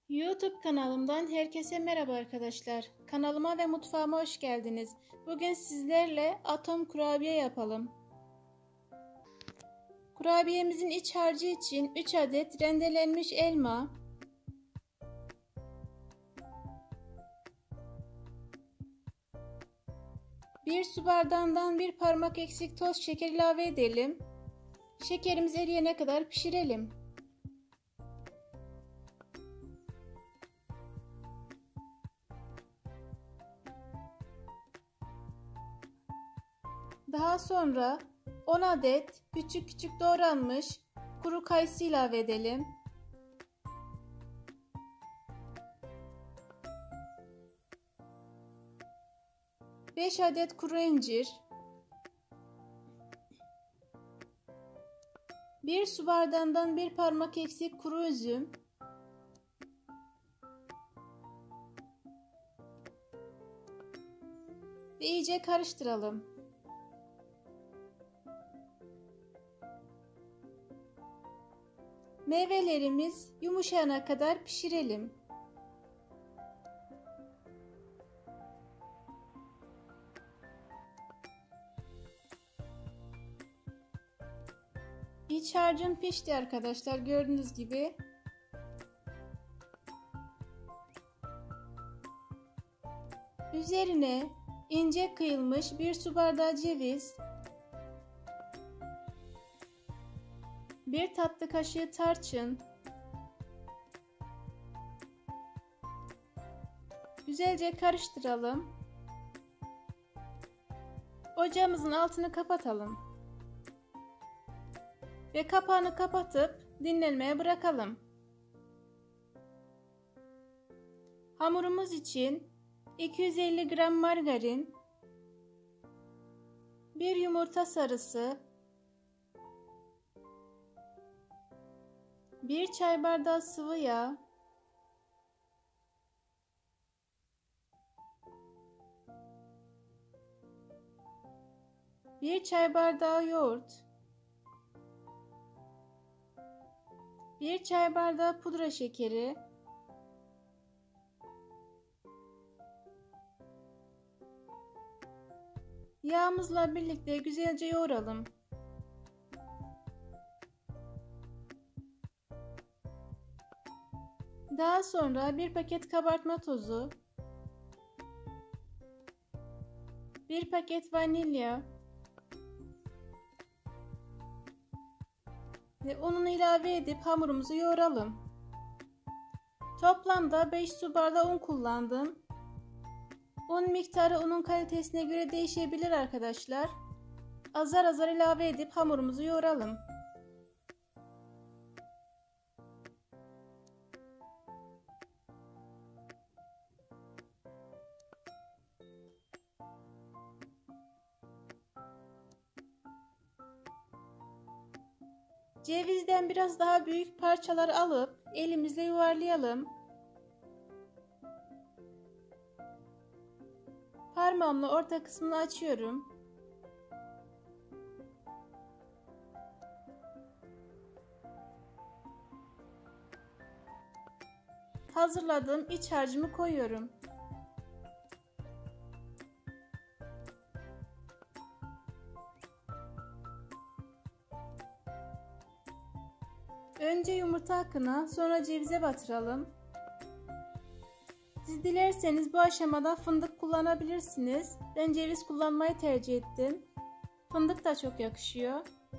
YouTube kanalımdan herkese merhaba arkadaşlar. Kanalıma ve mutfağıma hoş geldiniz. Bugün sizlerle atom kurabiye yapalım. Kurabiyemizin iç harcı için 3 adet rendelenmiş elma, 1 su bardağından 1 parmak eksik toz şeker ilave edelim. Şekerimiz eriyene kadar pişirelim. Daha sonra 10 adet küçük küçük doğranmış kuru kayısı ilave edelim. Beş adet kuru incir, 1 su bardağından 1 parmak eksik kuru üzüm, ve iyice karıştıralım. Meyvelerimiz yumuşayana kadar pişirelim. İç harcım pişti arkadaşlar, gördüğünüz gibi. Üzerine ince kıyılmış 1 su bardağı ceviz, 1 tatlı kaşığı tarçın, güzelce karıştıralım. Ocağımızın altını kapatalım ve kapağını kapatıp dinlenmeye bırakalım. Hamurumuz için 250 gram margarin, 1 yumurta sarısı, 1 çay bardağı sıvı yağ, 1 çay bardağı yoğurt, 1 çay bardağı pudra şekeri, yağımızla birlikte güzelce yoğuralım. Daha sonra 1 paket kabartma tozu, 1 paket vanilya ve ununu ilave edip hamurumuzu yoğuralım. Toplamda 5 su bardağı un kullandım. Un miktarı unun kalitesine göre değişebilir arkadaşlar. Azar azar ilave edip hamurumuzu yoğuralım. Cevizden biraz daha büyük parçalar alıp elimizle yuvarlayalım. Parmağımla orta kısmını açıyorum. Hazırladığım iç harcımı koyuyorum. Önce yumurta akına, sonra cevize batıralım. Siz dilerseniz bu aşamada fındık kullanabilirsiniz. Ben ceviz kullanmayı tercih ettim. Fındık da çok yakışıyor.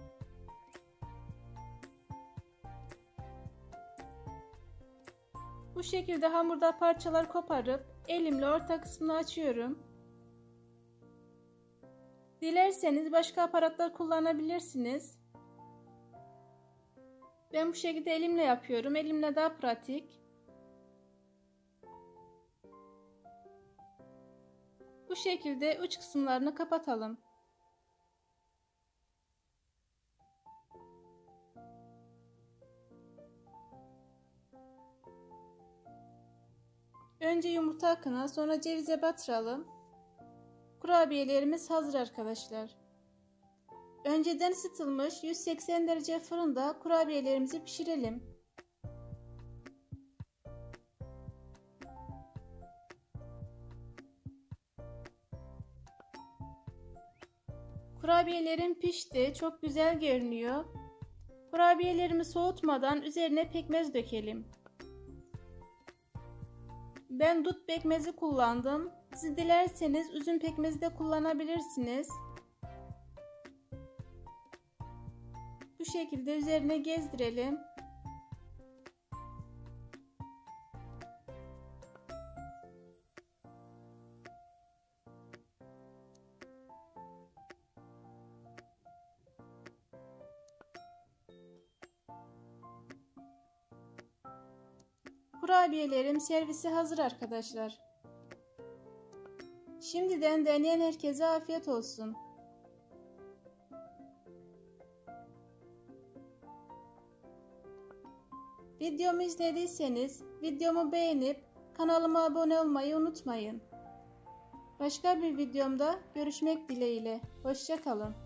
Bu şekilde hamurda parçalar koparıp elimle orta kısmını açıyorum. Dilerseniz başka aparatlar kullanabilirsiniz. Ben bu şekilde elimle yapıyorum. Elimle daha pratik. Bu şekilde uç kısımlarını kapatalım. Önce yumurta akına, sonra cevize batıralım. Kurabiyelerimiz hazır arkadaşlar. Önceden ısıtılmış 180 derece fırında kurabiyelerimizi pişirelim. Kurabiyelerim pişti. Çok güzel görünüyor. Kurabiyelerimi soğutmadan üzerine pekmez dökelim. Ben dut pekmezi kullandım. Siz dilerseniz üzüm pekmezi de kullanabilirsiniz. Bu şekilde üzerine gezdirelim. Kurabiyelerim servise hazır arkadaşlar. Şimdiden deneyen herkese afiyet olsun. Videomu izlediyseniz videomu beğenip kanalıma abone olmayı unutmayın. Başka bir videomda görüşmek dileğiyle. Hoşça kalın.